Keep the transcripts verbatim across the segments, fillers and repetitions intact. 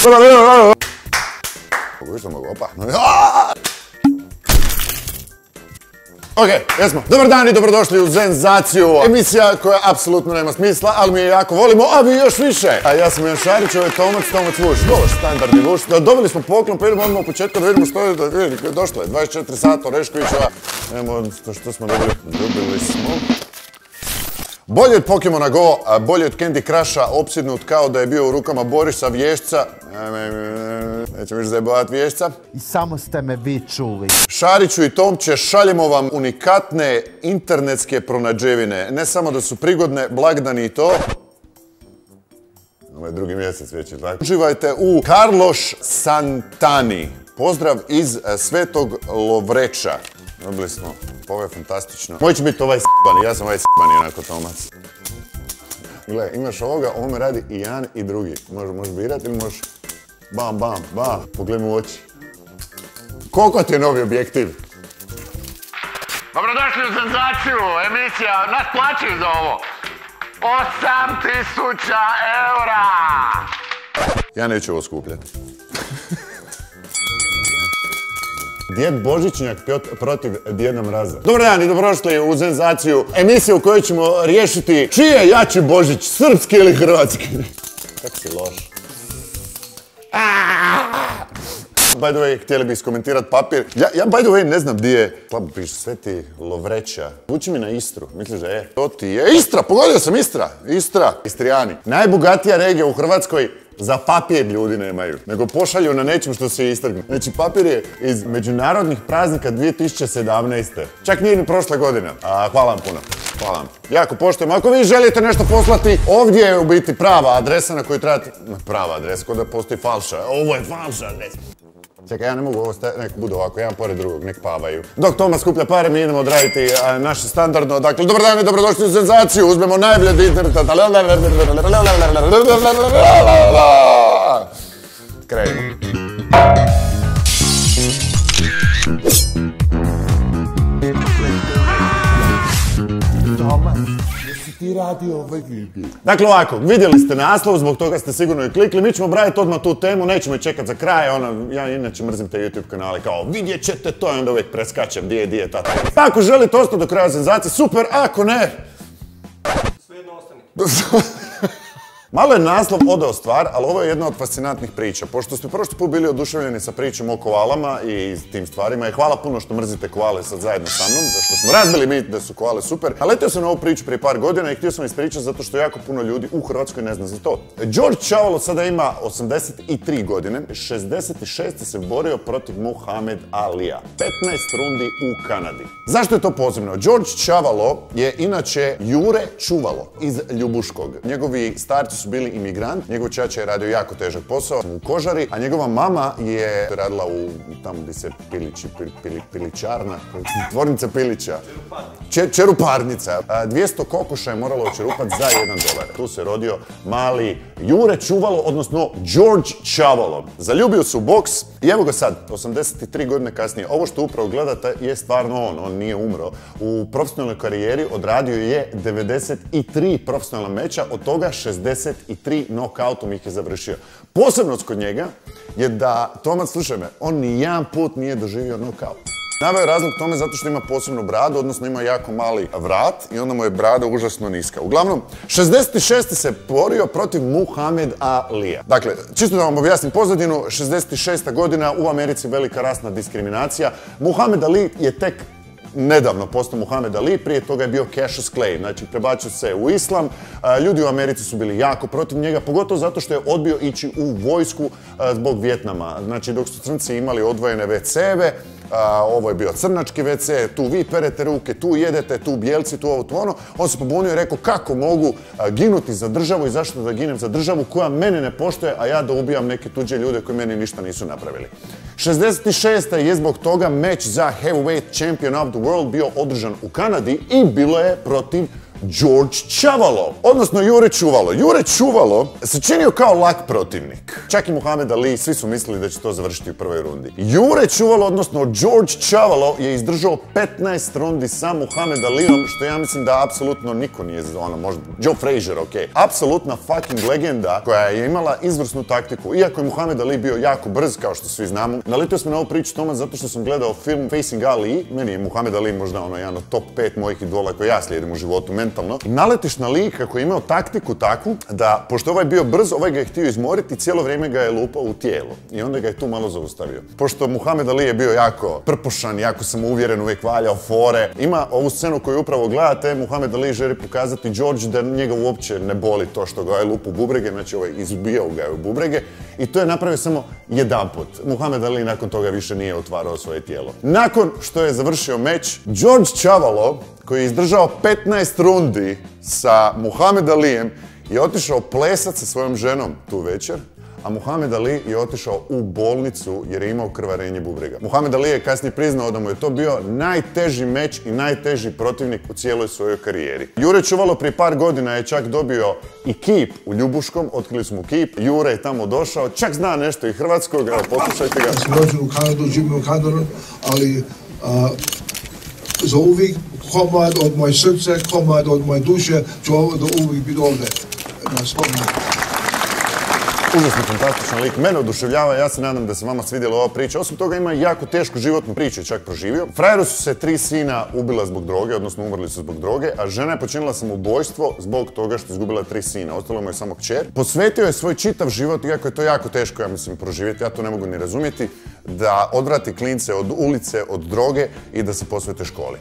Kako što mogu, opa. Ok, jesmo. Dobar dan i dobrodošli u Zenzaciju. Emisija koja apsolutno nema smisla, ali mi je jako volimo, a vi još više. A ja sam Jan Šarić, ovo je Tomac, Tomac Vuš. Dobar, standardni Vuš. Dobili smo poklon, pa idemo odmah u početku da vidimo što je. Došlo je, dvadeset četiri sata, Oreškovićeva. Evo što smo dobili. Dobili smo... Bolje od Pokemona Go, a bolje od Candy Crusha, opsjednut kao da je bio u rukama Borisa Vješca. Nećemo više zajebavati Vješca. I samo ste me vi čuli. Šariću i Tomče, šaljemo vam unikatne internetske pronađevine. Ne samo da su prigodne, blagdani i to. Ovo je drugi mjesec već, tako? Uživajte u Carlos Santani. Pozdrav iz Svetog Lovreča. Dobili smo, ovo je fantastično. Moj će biti ovaj s***bani, ja sam ovaj s***bani onako Tomac. Gle, imaš ovoga, ovo me radi i jedan i drugi. Možeš birati ili možeš... Bam, bam, bam, pogledaj mu u oči. Koliko ti je novi objektiv? Dobrodošli u Zenzaciju, emisija, nas plaćaju za ovo. osam tisuća eura! Ja neću ovo skupljati. Djed Božićnjak protiv Djeda Mraza. Dobar dan i dobrodošli u Zenzaciju, emisiju u kojoj ćemo riješiti čiji je jači Božić, srpski ili hrvatski. Kako si loš. By the way, htjeli bi iskomentirati papir. Ja, ja by the way ne znam gdje je. Slabo piše, Sveti Lovreča. Uči mi na Istru, misliš da je? To ti je Istra, pogodio sam Istra. Istra, Istrijani. Najbogatija regija u Hrvatskoj. Za papir ljudi nemaju, nego pošalju na nečem što se istrgne. Znači, papir je iz međunarodnih praznika dvije tisuće sedamnaeste. Čak nije ni prošle godine. A, hvala vam puno. Hvala vam. Jako poštujem. Ako vi želite nešto poslati, ovdje je u biti prava adresa na koju trebate... Prava adresa, kod da postoji falša. Ovo je falša adresa. Čekaj, ja ne mogu ovo staviti, nek budu ovako, jedan pored drugog, nek pavaju. Dok Toma skuplja pare, mi idemo odraditi naše standardno. Dakle, dobar dan i dobrodošli u Zenzaciju, uzmemo najbolje od interneta. Krenimo. Ti radi ovaj video. Dakle ovako, vidjeli ste naslov, zbog toga ste sigurno i klikli. Mi ćemo obraditi odmah tu temu, nećemo je čekati za kraj. Ono, ja inače mrzim te YouTube kanale kao vidjet ćete to i onda uvijek preskačem gdje je, gdje je ta tema. Ako želite ostati do kraja Zenzacije, super, ako ne... Svejedno ostani. Malo je naslov odao stvar, ali ovo je jedna od fascinantnih priča. Pošto ste prošli put bili oduševljeni sa pričom o koalama i tim stvarima i hvala puno što mrzite koale sad zajedno sa mnom, zato što smo razbili mit da su koale super. A letio sam na ovu priču prije par godina i htio sam ispričati zato što jako puno ljudi u Hrvatskoj ne zna za to. George Čavalo sada ima osamdeset tri godine, šezdeset šeste se borio protiv Muhammed Alija. petnaest rundi u Kanadi. Zašto je to posebno? George Čavalo je inače Jure Čuvalo iz Ljubuškog. Njegovi starci su bili imigrant, njegov čača je radio jako težak posao u kožari, a njegova mama je radila u tamo gdje se pilići, pil, pil, piličarna, tvornica pilića. Čeruparnica. Čeruparnica. dvjesto kokoša je moralo očerupati za jedan dolar. Tu se rodio mali Jure Čuvalo, odnosno George Čavalo. Zaljubio se u boks i evo ga sad, osamdeset tri godine kasnije. Ovo što upravo gledate je stvarno on, on nije umro. U profesionalnoj karijeri odradio je devedeset tri profesionalna meča, od toga šezdeset tri knockoutom ih je završio. Posebnost kod njega je da, Tomac, slušaj me, on ni jedan put nije doživio knockout. Naveo je razlog tome zato što ima posebnu bradu, odnosno ima jako mali vrat i onda mu je brada užasno niska. Uglavnom, šezdeset šeste se borio protiv Muhammed Alija. Dakle, čisto da vam objasnim pozadinu, šezdeset šesta godina u Americi velika rasna diskriminacija. Muhammed Ali je tek nedavno postao Muhammed Ali, prije toga je bio Cassius Clay, znači prebacio se u islam. Ljudi u Americi su bili jako protiv njega, pogotovo zato što je odbio ići u vojsku zbog Vijetnama. Znači dok su crnci imali odvojene ve ce-eve, ovo je bio crnački ve ce, tu vi perete ruke, tu jedete, tu bijelci, tu ovo, tu ono. On se pobunio i rekao kako mogu ginuti za državu i zašto da ginem za državu koja mene ne poštuje, a ja da ubijam neke tuđe ljude koji meni ništa nisu napravili. šezdeset šeste je zbog toga meč za heavyweight champion of the world bio održan u Kanadi i bilo je protiv George Čavalo, odnosno Jure Čuvalo. Jure Čuvalo se činio kao lak protivnik. Čak i Muhammed Ali, svi su mislili da će to završiti u prvoj rundi. Jure Čuvalo, odnosno George Čavalo, je izdržao petnaest rundi sa Muhammed Aliom, što ja mislim da apsolutno niko nije, ono, možda Joe Frazier, ok. Apsolutna fucking legenda koja je imala izvrsnu taktiku. Iako je Muhammed Ali bio jako brz, kao što svi znamo. Naletio sam na ovu priču, Toma, zato što sam gledao film Facing Ali. Meni je Muhammed Ali možda ono jedan od top pet mojih idola koje ja slijedim u životu mentalno. I naletiš na lik kako je imao taktiku takvu da, pošto ovaj bio brz, ovaj ga je htio izmoriti i cijelo vrijeme ga je lupao u tijelo. I onda ga je tu malo zaustavio. Pošto Muhammed Ali je bio jako prpošan, jako samouvjeren, uvijek valjao fore. Ima ovu scenu koju upravo gledate, Muhammed Ali želi pokazati George da njega uopće ne boli to što ga je lupu u bubrege, znači ovaj izbijao ga je u bubrege. I to je napravio samo jedanput. Muhammed Ali nakon toga više nije otvarao svoje tijelo. Nakon što je završio meč, George Čavalo, koji je izdržao petnaest rundi sa Muhammed Alijem, je otišao plesat sa svojom ženom tu večer, a Muhammed Ali je otišao u bolnicu jer je imao krvarenje bubrega. Muhammed Ali je kasnije priznao da mu je to bio najteži meč i najteži protivnik u cijeloj svojoj karijeri. Jure Čuvalo prije par godina je čak dobio i kip u Ljubuškom, otkrili smo kip. Jure je tamo došao, čak zna nešto i hrvatskog, evo poslušajte ga. Ja sam rođen u Kanadu, živim u Kanadu, ali a, za uvijek komad od moje srce, komad od moje duše, ću da uvijek biti ovdje na spomenu. Užasno fantastičan lik, mene oduševljava, ja se nadam da se vama svidjela ova priča. Osim toga ima jako tešku životnu priču, čak proživio. Frajeru su se tri sina ubila zbog droge, odnosno umrli su zbog droge, a žena je počinila samoubojstvo zbog toga što je izgubila tri sina. Ostalo mu je samo kćer. Posvetio je svoj čitav život, iako je to jako teško, ja mislim, proživjeti, ja to ne mogu ni razumjeti, da odvrati klince od ulice, od droge i da se posvete školi.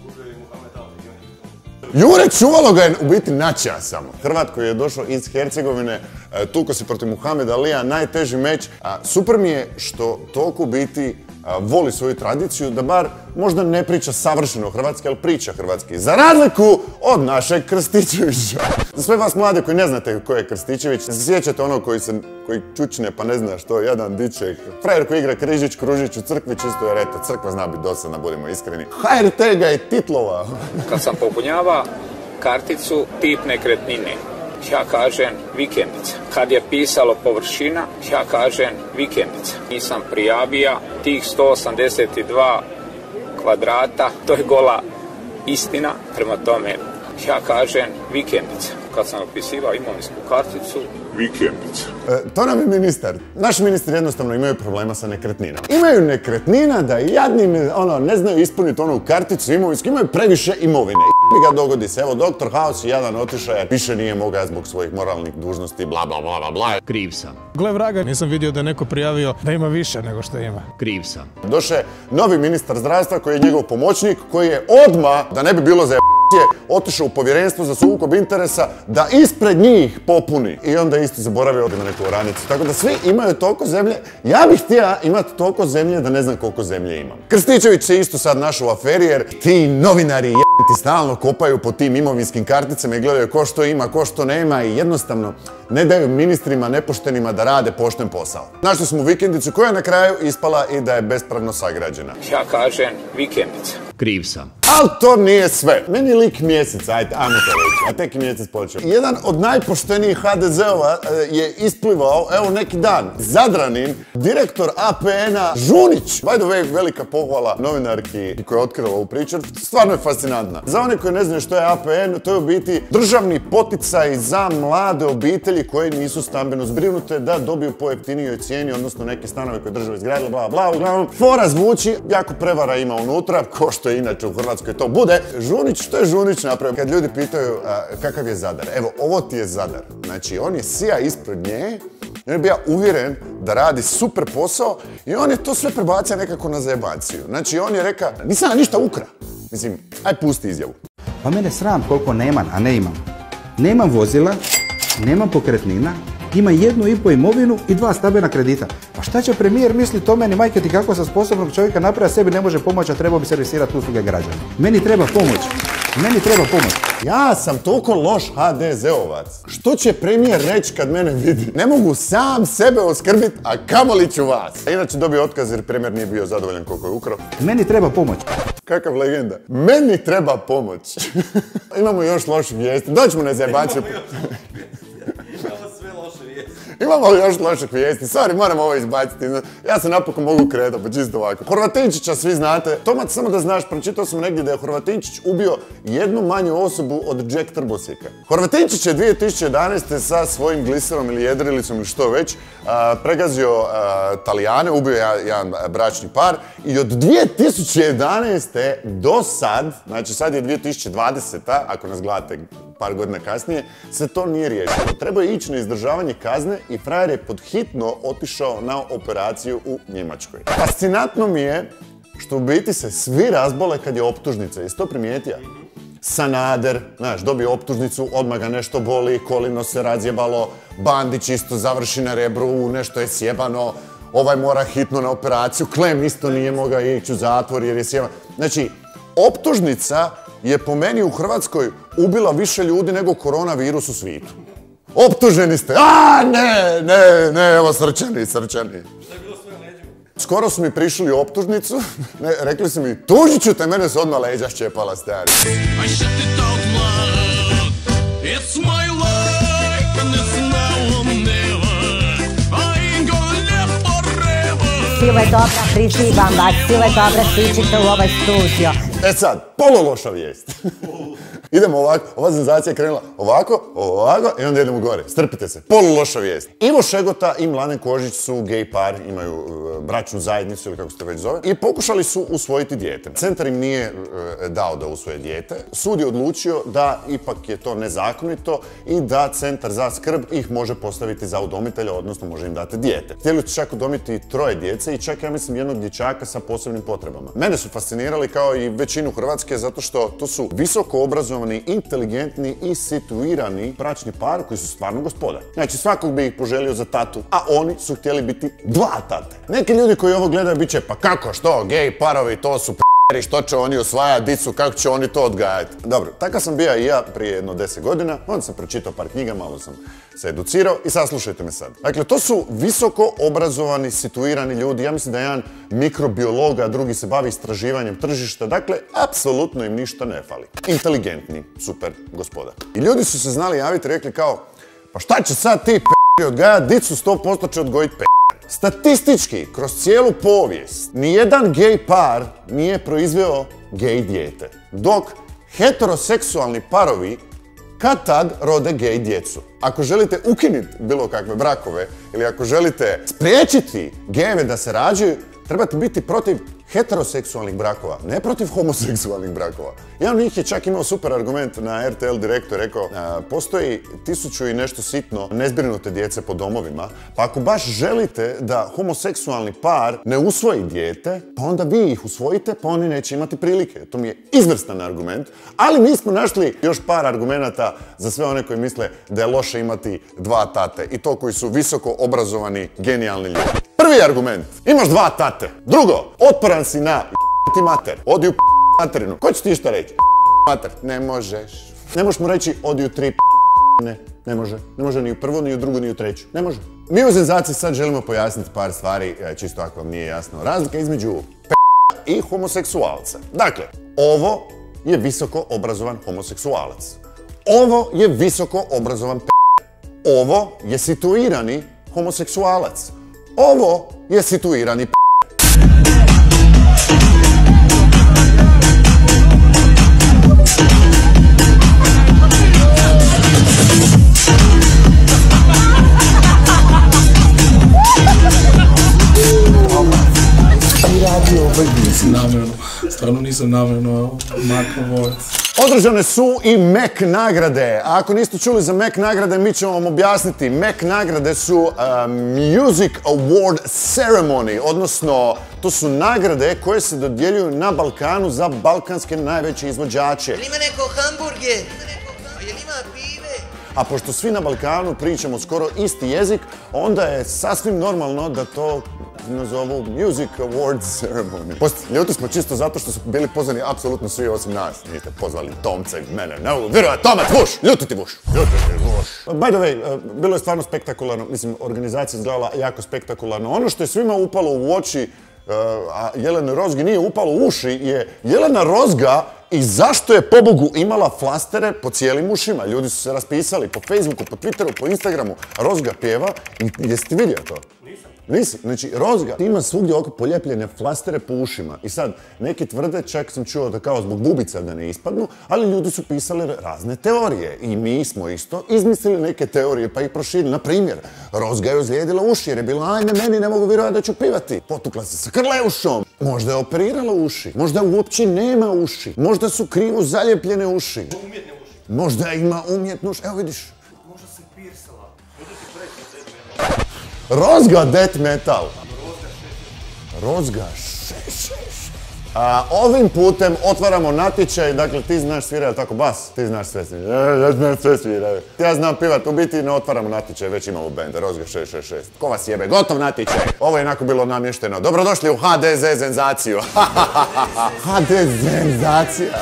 Jure Čuvalo ga je u biti načija samo. Hrvat koji je došao iz Hercegovine, tuko se protiv Muhameda Alija, najteži meč. Super mi je što toliko u biti voli svoju tradiciju, da bar možda ne priča savršeno hrvatski, ali priča hrvatski. Za razliku od našeg Krstičevića. Za sve vas mlade koji ne znate ko je Krstičević, se sjećate ono koji se, koji čučne pa ne zna što, jedan diček. Frajer koji igra Križić, Kružić u crkvi, čisto jer eto, crkva zna biti dosadna, budimo iskreni. H R T ga je titlovao. Kad sam popunjava karticu tip nekretnine, ja kažem vikendica. Kad je pisalo površina, ja kažem vikendica. Nisam prijavio tih sto osamdeset dva kvadrata, to je gola istina, prema tome ja kažem vikendica. Kad sam opisivao imovinsku karticu, vikendica. E, to nam je ministar. Naši ministri jednostavno imaju problema sa nekretninama. Imaju nekretnina da jadni ono, ne znaju ispuniti onu karticu imovinsku, imaju previše imovine. I ga dogodi se, evo, doktor House jedan otišao jer više nije mogao zbog svojih moralnih dužnosti, bla bla bla bla bla. Kriv sam. Gle vraga, nisam vidio da je neko prijavio da ima više nego što ima. Kriv sam. Došao je novi ministar zdravstva koji je njegov pomoćnik, koji je odmah, da ne bi bilo za otišao u povjerenstvo za sukob interesa da ispred njih popuni. I onda isto zaboravio na neku oranicu. Tako da svi imaju toliko zemlje. Ja bih htio imati toliko zemlje da ne znam koliko zemlje imam. Krstičević se isto sad našao u aferi jer ti novinari jebati stalno kopaju po tim imovinskim karticama i gledaju ko što ima, ko što nema i jednostavno ne daju ministrima nepoštenima da rade pošten posao. Našli smo vikendicu koja je na kraju ispala i da je bespravno sagrađena. Ja kažem vikendica. Kriv sam. Ali to nije sve. Meni lik mjesec, ajde, ajmo to reći, a tek mjesec počeo. Jedan od najpoštenijih H D Z-ova je isplivao, evo neki dan, Zadranin, direktor A P N-a Žunić. By the way, velika pohvala novinarki koja je otkrila ovu priču, stvarno je fascinantna. Za one koji ne znaju što je A P N, to je u biti državni poticaj za mlade obitelji koje nisu stambeno zbrinute da dobiju po jeftinijoj cijeni, odnosno neke stanove koje država izgradila, bla bla, uglavnom. Fora zvuči, jako prevara ima unutra, ko što inače u Hrvatskoj to bude. Žunić, što je Žunić napravio? Kad ljudi pitaju a, kakav je Zadar, evo, ovo ti je Zadar. Znači, on je sija ispred nje, i on je bio uvjeren da radi super posao i on je to sve prebacio nekako na zajebaciju. Znači, on je rekao, nisam ja ništa ukra. Mislim, aj pusti izjavu. Pa mene sram koliko nemam, a ne imam. Nemam vozila, nemam pokretnina, ima jednu i po imovinu i dva stambena kredita. Pa šta će premijer misliti o meni, majke ti kako sam sposobnog čovjeka napraviti, sebi ne može pomoći, a trebao bi servisirati usluge građana. Meni treba pomoć. Meni treba pomoć. Ja sam toliko loš ha de zeovac. Što će premijer reći kad mene vidi? Ne mogu sam sebe oskrbiti, a kamoli ću vas. A inače dobio otkaz jer premijer nije bio zadovoljan koliko je ukrao. Meni treba pomoć. Kakav legenda. Meni treba pomoć. Imamo još loših vijesti. Doćemo na zajebaciju. Imamo li još loših vijesti? Sorry, moram ovo izbaciti. Ja se napokon mogu kretati, pa čisto ovako. Horvatinčića svi znate. Tomat, samo da znaš, pročitao sam negdje da je Horvatinčić ubio jednu manju osobu od Jack Trbosika. Horvatinčić je dvije tisuće jedanaeste. sa svojim gliserom ili jedrilicom ili što već a, pregazio a, Talijane, ubio je jedan bračni par i od dvije tisuće jedanaeste. do sad, znači sad je dvije tisuće dvadeseta. ako nas gledate par godina kasnije, se to nije riješilo. Treba je ići na izdržavanje kazne i frajer je podhitno otišao na operaciju u Njemačkoj. Fascinantno mi je što u biti se svi razbole kad je optužnica. Jesi to primijetio? Sanader, znaš, dobio optužnicu, odmah ga nešto boli, kolino se razjebalo, Bandić isto završi na Rebru, nešto je sjebano, ovaj mora hitno na operaciju, Klem isto nije mogao ići u zatvor jer je sjebano. Znači, optužnica je po meni u Hrvatskoj ubila više ljudi nego koronavirus u svijetu. Optuženi ste, a ne, ne, ne, evo srčani, srčani. Šta je bilo svoje leđima? Skoro su mi prišli optužnicu, ne, rekli su mi, tužit ću te, mene su odmah leđa ščepala, stari. Sile dobra, prizivam vas, sile dobra, stičite u ovaj studio. E sad, polo loša vijest. Idemo ovako, ova senzacija je krenula ovako, ovako i onda idemo gore. Strpite se, polu loša vijest. Ivo Šegota i Mladen Kožić su gay par, imaju uh, bračnu zajednicu ili kako se to već zove, i pokušali su usvojiti dijete. Centar im nije uh, dao da usvoje dijete. Sud je odlučio da ipak je to nezakonito i da Centar za skrb ih može postaviti za udomitelja, odnosno može im dati dijete. Htjeli su čak udomiti troje djece i čak, ja mislim, jednog dječaka sa posebnim potrebama. Mene su fascinirali kao i većinu Hrvatske zato što to su visoko obrazovani, inteligentni i situirani bračni par koji su stvarno gospoda. Znači, svakog bi ih poželio za tatu, a oni su htjeli biti dva tate. Neki ljudi koji ovo gledaju bit će, pa kako, što, gej parovi, to su p***eri, što će oni osvajati dicu, kako će oni to odgajati. Dobro, takav sam bio i ja prije jedno deset godina, onda sam pročitao par knjiga, malo sam se educirao i sad slušajte me sad. Dakle, to su visoko obrazovani, situirani ljudi, ja mislim da je jedan mikrobiolog, a drugi se bavi istraživanjem tržišta, dakle, apsolutno im ništa ne fali. Inteligentni, super gospoda. I ljudi su se znali javiti i rekli kao, pa šta će sad ti p***eri odgajati, dicu sto posto će odgojiti p***eri. Statistički, kroz cijelu povijest, nijedan gej par nije proizveo gej dijete, dok heteroseksualni parovi kad tad rode gej djecu. Ako želite ukinuti bilo kakve brakove ili ako želite spriječiti gejeve da se rađaju, trebate biti protiv heteroseksualnih brakova, ne protiv homoseksualnih brakova. Jedan od njih je čak imao super argument na er te el Direktu i rekao, postoji tisuću i nešto sitno nezbrinute djece po domovima, pa ako baš želite da homoseksualni par ne usvoji dijete, pa onda vi ih usvojite, pa oni neće imati prilike. To mi je izvrstan argument, ali mi smo našli još par argumenata za sve one koji misle da je loše imati dva tate, i to koji su visoko obrazovani, genijalni ljudi. Prvi argument, imaš dva tate. Drugo, otporan si na ti mater, odi u materinu. Ko će ti šta reći? Mater, ne možeš. Ne možeš mu reći odi u tri ne, ne može. Ne može ni u prvu, ni u drugu, ni u treću. Ne može. Mi u Senzaciji sad želimo pojasniti par stvari, čisto ako vam nije jasno. Razlika između p*** i homoseksualca. Dakle, ovo je visoko obrazovan homoseksualac. Ovo je visoko obrazovan p***. Ovo je situirani homoseksualac. Ovo je situirani p***. Nisam namjerno, stvarno nisam namjerno makrovojac. Održane su i Mac nagrade. A ako niste čuli za Mac nagrade, mi ćemo vam objasniti. Mac nagrade su uh, Music Award Ceremony, odnosno to su nagrade koje se dodjeljuju na Balkanu za balkanske najveće izvođače. Jel ima neko hamburger? Jel ima pive? A pošto svi na Balkanu pričamo skoro isti jezik, onda je sasvim normalno da to nazovu Music Awards Ceremony. Posti, ljuti smo čisto zato što su bili pozvani apsolutno svi osim nas. Niste pozvali Tomca i mene, ne, vjeruje, Tomac, vuš, ljuti ti vuš, ljuti ti vuš. By the way, bilo je stvarno spektakularno, mislim, organizacija izgledala jako spektakularno. Ono što je svima upalo u oči, a Jelena Rozgi nije upalo u uši, je Jelena Rozga i zašto je pobogu imala flastere po cijelim ušima. Ljudi su se raspisali po Facebooku, po Twitteru, po Instagramu. Rozga pjeva. Jesi ti vidio to? Nisam. Nisi? Znači, Rozga ima svugdje oko poljepljene flastere po ušima. I sad, neki tvrde, čak sam čuo da kao zbog bubica da ne ispadnu, ali ljudi su pisali razne teorije. I mi smo isto izmislili neke teorije, pa ih proširili. Na primjer, Rozga je ozlijedila uši jer je bila, ajme, meni ne mogu vjerovati da ću pivati. Potukla se sa krleušom. Možda je operirala uši. Možda uopće nema uši. Možda su krivo zalijepljene uši. Umjetne uši. Možda ima umjetnu uši. Evo vidiš. Možda se pirsala. Možda ti preći. Rozga death metal. Rozga šeš. A ovim putem otvaramo natječaj, dakle ti znaš svirati, tako bas, ti znaš sve svirati, ja znam sve svirati. Ja znam pivat, u biti ne otvaramo natječaj, već imamo bend, Rozga šest šest šest. Ko vas jebe, gotov natječaj. Ovo je onako bilo namješteno. Dobrodošli u ha de ze Zenzaciju. ha de ze Zenzacija.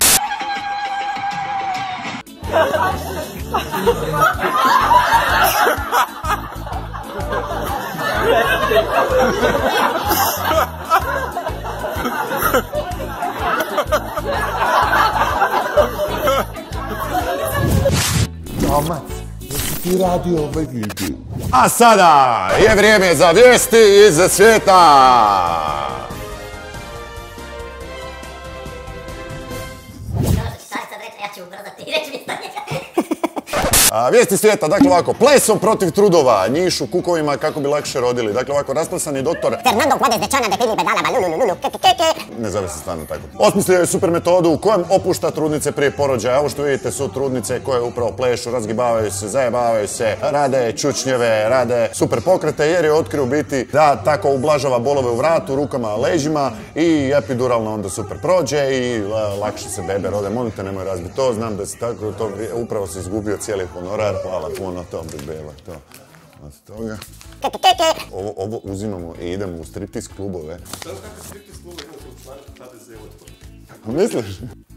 Tomac, jesi ti radio ovaj video? A sada je vrijeme za vijesti iz svijeta. A, vijesti svijeta, dakle ovako, plesom protiv trudova, njišu kukovima kako bi lakše rodili. Dakle ovako, rasplesani doktor Fernando Juárez de Chana de Filipe Dalaba, lulululu, ne zove se stvarno tako. Osmislio je super metodu u kojem opušta trudnice prije porođaja. Ovo što vidite su trudnice koje upravo plešu, razgibavaju se, zajebavaju se, rade čučnjeve, rade super pokrete jer je otkrio biti da tako ublažava bolove u vratu, rukama, leđima i epiduralno onda super prođe i lakše se bebe rode. Molim te, nemoj razbiti to, znam da si tako, to upravo si izgubio cijeli honorar, hvala puno, to bi bilo to. Od toga. Ovo, ovo uzimamo i idemo u striptease klubove. Sada kakve striptease klubove imate u članku ha de ze otvori? Misliš?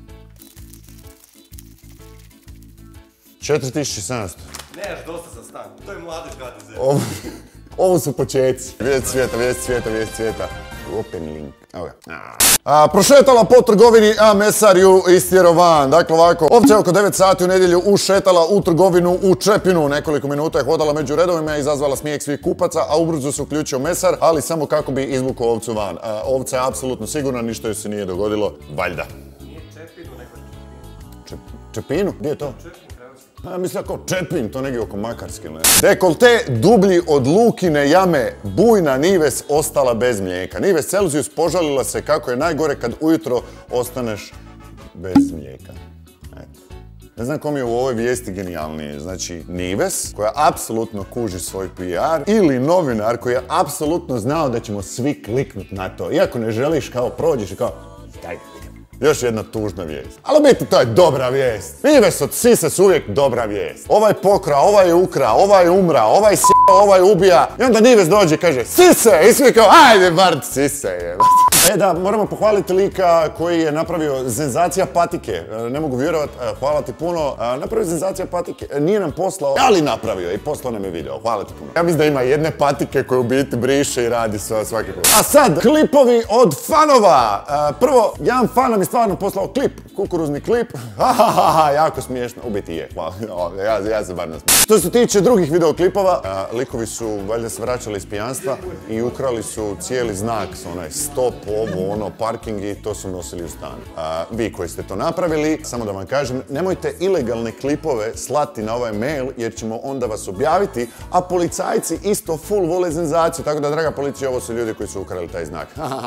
četiri tisuće sedamsto. Nemaš dosta za stan, to je mladež ha de ze. Ovo, ovo su početci. Vijest svijeta, vijest svijeta, vijest svijeta. Open link. Evo ga. A, prošetala po trgovini, a mesar ju istjero van. Dakle ovako, ovce oko devet sati u nedjelju ušetala u trgovinu u Čepinu. Nekoliko minuta je hodala među redovima i izazvala smijeh svih kupaca, a ubrzo se uključio mesar, ali samo kako bi izvukao ovcu van. A, ovca je apsolutno sigurna, ništa joj se nije dogodilo, valjda. Nije Čepinu, nego Čepinu. Čepinu? Gdje je to? Čepin, Krajovski. A, mislim kao Čepin, to negdje oko Makarske. Dekolte dublji od Lukine jame, bujna Nives ostala bez mlijeka. Nives Celsius požalila se kako je najgore kad ujutro ostaneš bez mlijeka. Eto. Ne znam kom je u ovoj vijesti genijalnije. Znači, Nives, koja apsolutno kuži svoj pi ar, ili novinar koji je apsolutno znao da ćemo svi kliknut na to. Iako ne želiš, kao prođeš i kao, daj. Još jedna tužna vijest. Ali u biti to je dobra vijest. Nives od sise su uvijek dobra vijest. Ovaj pokra, ovaj je ukra, ovaj je umra, ovaj s***a, ovaj ubija. I onda Nives dođe i kaže sise! I svi kao ajde bar sise je. E da, moramo pohvaliti lika koji je napravio Zenzacija patike. Ne mogu vjerovat, hvala ti puno. Napravio Zenzacija patike. Nije nam poslao, ali napravio i poslao nam je video. Hvala ti puno. Ja mislim da ima jedne patike koje u biti briše i radi svaki put. A sad, klipovi od fanova. Prvo, jedan fan nam je stvarno poslao klip, kukuruzni klip. Hahaha, jako smiješno. U biti je, hvala. Ja, ja se bar nasmijem. Što se tiče drugih videoklipova, a, likovi su valjda se vraćali iz pijanstva i ukrali su cijeli znak, onaj stop, ovo, ono, parking i to su nosili u stan. A, vi koji ste to napravili, samo da vam kažem, nemojte ilegalne klipove slati na ovaj mail jer ćemo onda vas objaviti, a policajci isto full vole Zenzaciju, tako da draga policija, ovo su ljudi koji su ukrali taj znak.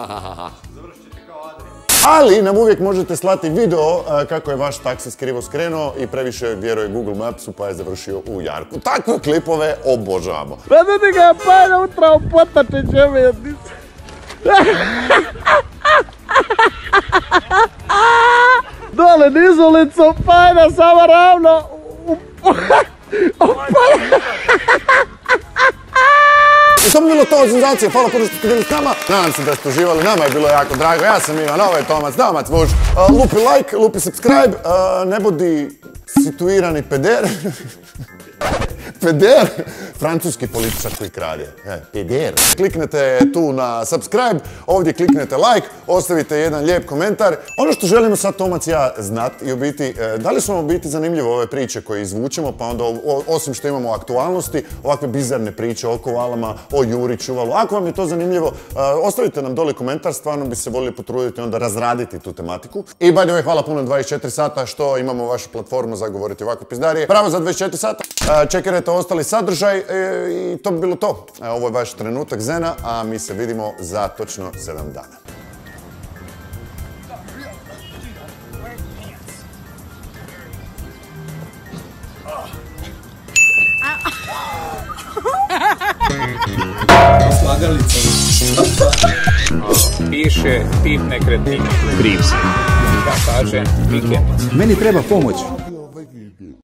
Ali nam uvijek možete slati video kako je vaš taksi krivo skrenuo i previše vjeruje Google Mapsu pa je završio u jarku. Takve klipove obožavamo. Vedete ga je Pajna utrao potače dževednice. Dole niz ulicom Pajna samo ravno. I to bi bilo to od senzacije. Hvala puno što ste bili s nama. Nadam se da ste uživali. Nama je bilo jako drago. Ja sam Ivan, ovo je Tomac, Tomac Vuš. Uh, lupi like, lupi subscribe. Uh, ne budi situirani peder. Peder, francuski političar koji krade. Peder. Kliknete tu na subscribe, ovdje kliknete like, ostavite jedan lijep komentar. Ono što želimo sad Tomac i ja znat i u biti, da li su vam u biti zanimljive ove priče koje izvučemo, pa onda osim što imamo aktualnosti, ovakve bizarne priče o koalama, o Juri Čuvalu. Ako vam je to zanimljivo, ostavite nam dole komentar, stvarno bi se voljeli potruditi onda razraditi tu tematiku. I by the way, hvala puno dvadeset četiri sata što imamo vašu platformu za govoriti ovakve pizdarije. Pravo za dvadeset četiri sata. Čekirajte ostali sadržaj i to bi bilo to. Ovo je vaš trenutak zena, a mi se vidimo za točno sedam dana. Piše tip nekretnine. Brief se. Ja kažem vikendica. Meni treba pomoć.